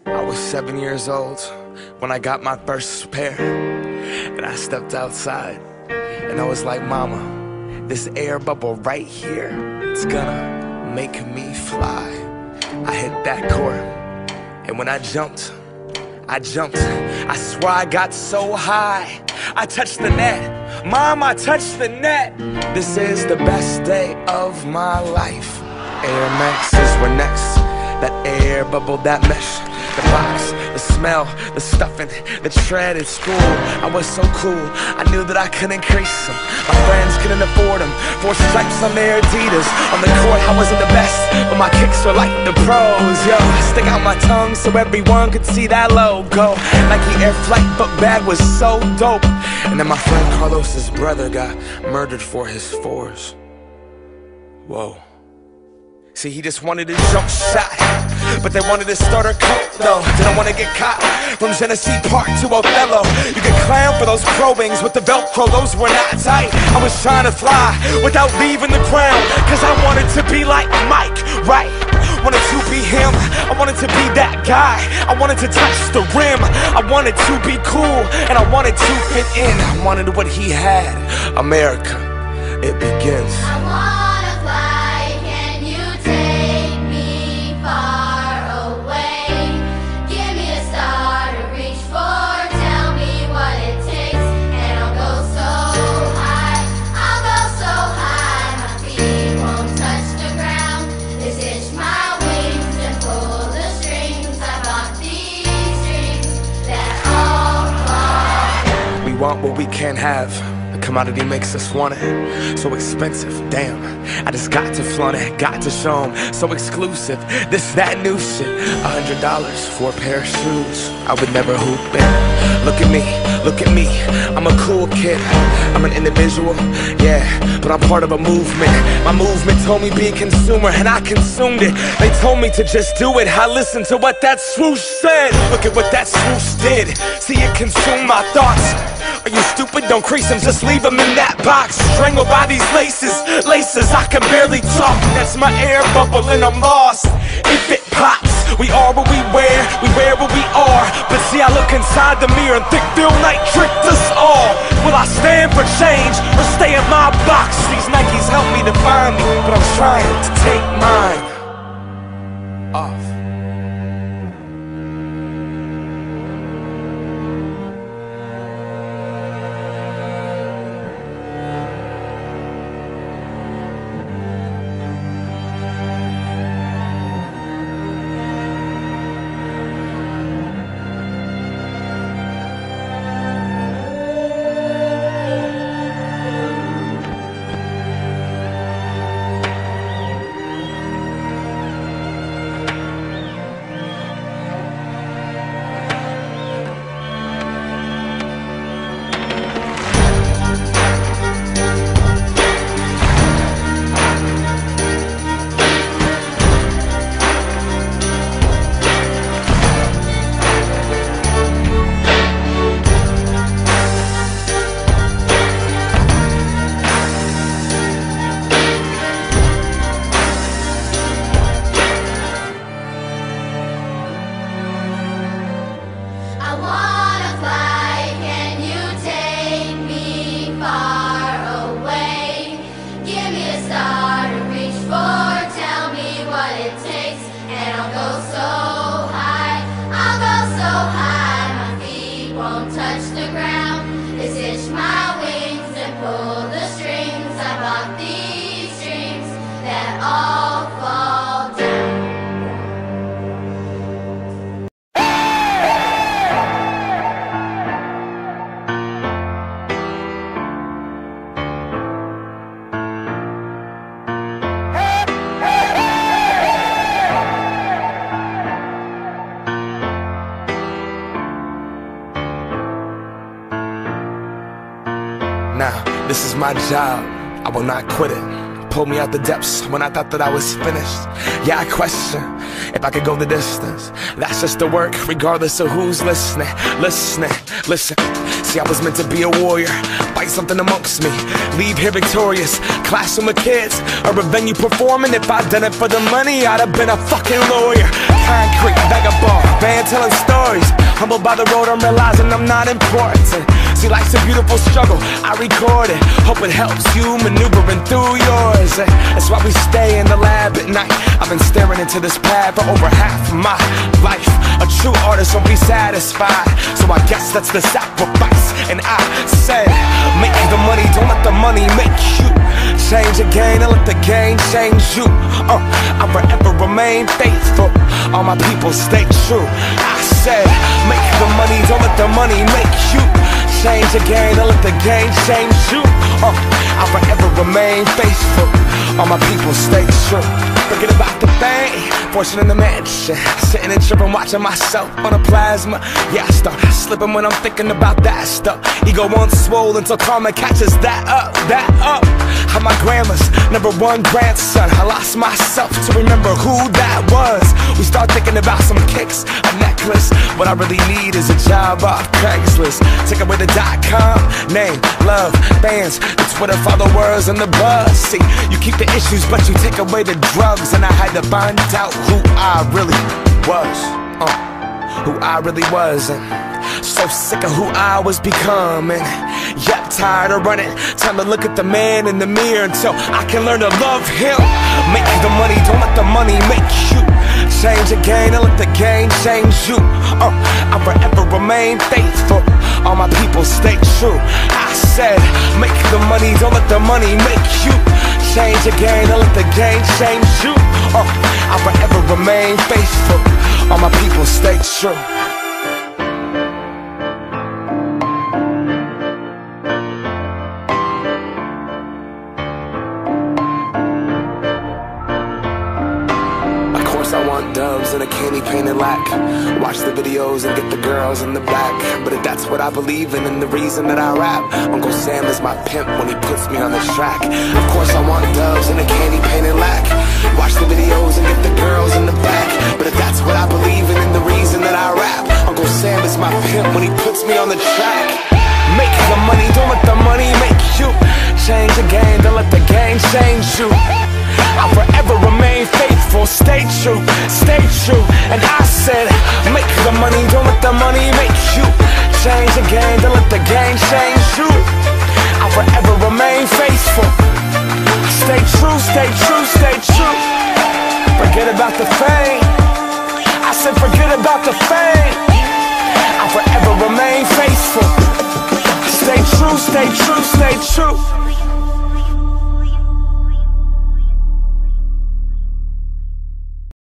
I was 7 years old when I got my first pair, and I stepped outside and I was like, mama, this air bubble right here, it's gonna make me fly. I hit that court, and when I jumped, I swear I got so high, I touched the net. Mom, I touched the net. This is the best day of my life. Air Maxes were next. That air bubble, that mesh, the box, the smell, the stuffing, the tread at school. I was so cool, I knew that I couldn't crease them. My friends couldn't afford them. 4 stripes on their Adidas. On the court, I wasn't the best, but my kicks were like the pros. Yo, I stick out my tongue so everyone could see that logo. Nike Air Flight book bag was so dope. And then my friend Carlos's brother got murdered for his 4s. Whoa. See, he just wanted a jump shot, but they wanted a starter coat, though. Didn't want to get caught. From Genesee Park to Othello, you could clown for those probings with the Velcro, those were not tight. I was trying to fly without leaving the ground, cause I wanted to be like Mike, right? Wanted to be him, I wanted to be that guy. I wanted to touch the rim, I wanted to be cool, and I wanted to fit in. I wanted what he had. America, it begins. Want what we can't have. The commodity makes us want it. So expensive, damn. I just got to flaunt it, got to show 'em. So exclusive, this, that new shit. $100 for a pair of shoes. I would never hoop it. Look at me, I'm a cool kid. I'm an individual, yeah, but I'm part of a movement. My movement told me be a consumer, and I consumed it. They told me to just do it, I listened to what that swoosh said. Look at what that swoosh did. See it consume my thoughts. Are you stupid? Don't crease them, just leave them in that box. Strangled by these laces, I can barely talk. That's my air bubble and I'm lost. If it pops, we are what we wear what we are. But see, I look inside the mirror and think Phil Knight tricked us all. Will I stand for change or stay in my box? These Nikes help me define me, but I'm trying to take mine off. Now, this is my job, I will not quit it. Pulled me out the depths when I thought that I was finished. Yeah, I question if I could go the distance. That's just the work, regardless of who's listening. Listen. See, I was meant to be a warrior, fight something amongst me, leave here victorious, clash with my kids, or a venue performing. If I'd done it for the money, I'd have been a fucking lawyer. concrete, vagabond, band telling stories. Humbled by the road, I'm realizing I'm not important. See, life's a beautiful struggle, I record it. Hope it helps you maneuvering through yours. That's why we stay in the lab at night. I've been staring into this pad for over half of my life. A true artist won't be satisfied, so I guess that's the sacrifice. And I said, make the money, don't let the money make you. Change the game, and let the game change you. I'll forever remain faithful, all my people stay true. I said, make the money, don't let the money make you. Change the game, and let the game change you. I'll forever remain faithful, all my people stay true. Forget about the fame, fortune in the mansion, sitting and tripping, watching myself on a plasma. Yeah, I start slipping when I'm thinking about that stuff. Ego won't swole until karma catches that up, that up. I'm my grandma's #1 grandson. I lost myself to remember who that was. We start thinking about some kicks, a necklace. What I really need is a job off Craigslist. Take away the .com, name, love, fans, the Twitter followers, and the buzz. See, you keep the issues, but you take away the drugs. And I had to find out who I really was, who I really was. And so sick of who I was becoming. Yep, tired of running. Time to look at the man in the mirror until I can learn to love him. Make the money, don't let the money make you. Change the game, and let the game change you. I'll forever remain faithful, all my people stay true. I said, make the money, don't let the money make you. Change the game, and let the game change you. I'll forever remain faithful, all my people stay true. I want doves and a candy painted lack. Watch the videos and get the girls in the back. But if that's what I believe in and the reason that I rap, Uncle Sam is my pimp when he puts me on the track. Of course I want doves and a candy painted lack. Watch the videos and get the girls in the back. But if that's what I believe in and the reason that I rap, Uncle Sam is my pimp when he puts me on the track. Make the money, don't let the money make you. Change the game, don't let the game change you. I'll forever remain faithful, stay true, stay true. And I said, make the money, don't let the money make you. Change the game, don't let the game change you. I'll forever remain faithful. Stay true, stay true, stay true. Forget about the fame. I said forget about the fame. I'll forever remain faithful. Stay true, stay true, stay true.